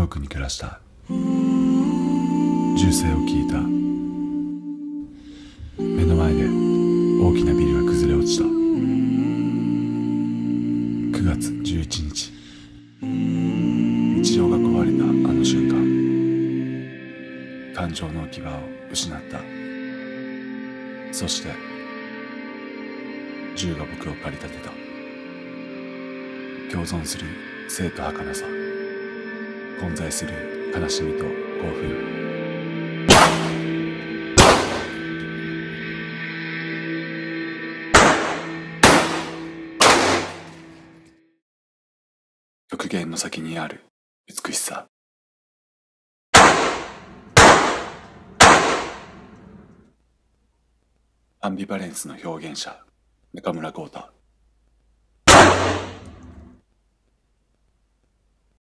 ークに暮らした銃声を聞いた。目の前で大きなビルが崩れ落ちた。9月11日、日常が壊れたあの瞬間、感情の置き場を失った。そして銃が僕を駆り立てた。共存する生と儚さ、混在する悲しみと興奮。極限の先にある美しさ。アンビバレンスの表現者、中村豪太。